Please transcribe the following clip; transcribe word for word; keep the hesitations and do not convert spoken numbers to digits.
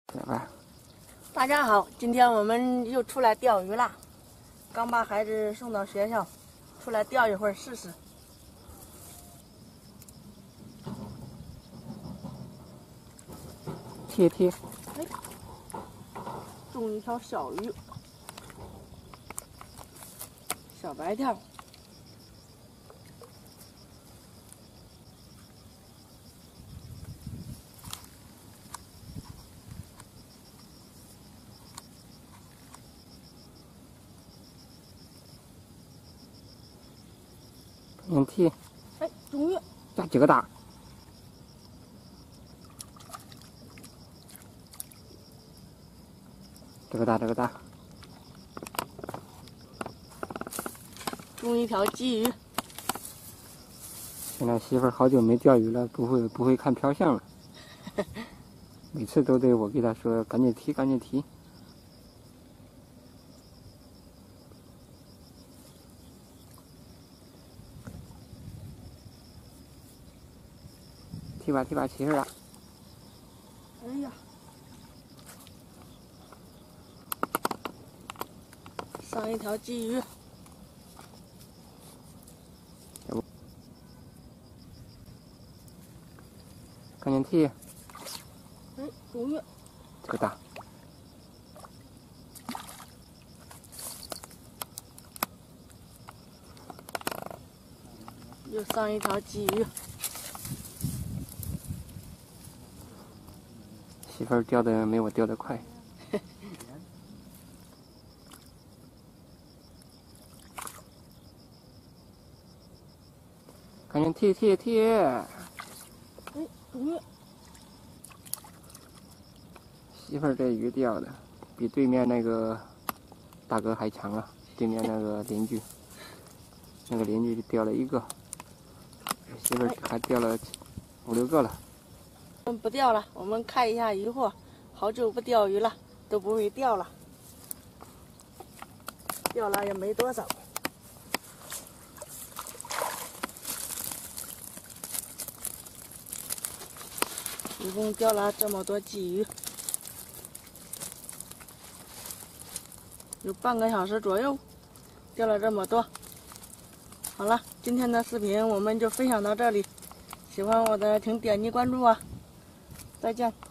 来吧， 大家好，今天我们又出来钓鱼啦。刚把孩子送到学校，出来钓一会儿试试。 贴贴， 哎，中一条小鱼，小白条。 嗯，贴， 哎，中鱼， 加几个大。这个大，这个大， 中一条鲫鱼。 现在媳妇儿好久没钓鱼了，不会不会看漂相了，每次都得我给她说赶紧提，赶紧提。提吧提吧，起事了。 哎呀，上一条鲫鱼。 赶紧提。 哎，中鱼。 这个大。 又上一条鲫鱼。 媳妇儿钓的没我钓的快。赶紧提提提！ 哎，中鱼。 媳妇儿这鱼钓的比对面那个大哥还强啊！对面那个邻居，那个邻居钓了一个，媳妇儿还钓了五六个了。 我们不钓了，我们看一下渔获。好久不钓鱼了，都不会钓了，钓了也没多少。一共钓了这么多鲫鱼，有半个小时左右，钓了这么多。好了，今天的视频我们就分享到这里，喜欢我的请点击关注啊，再见。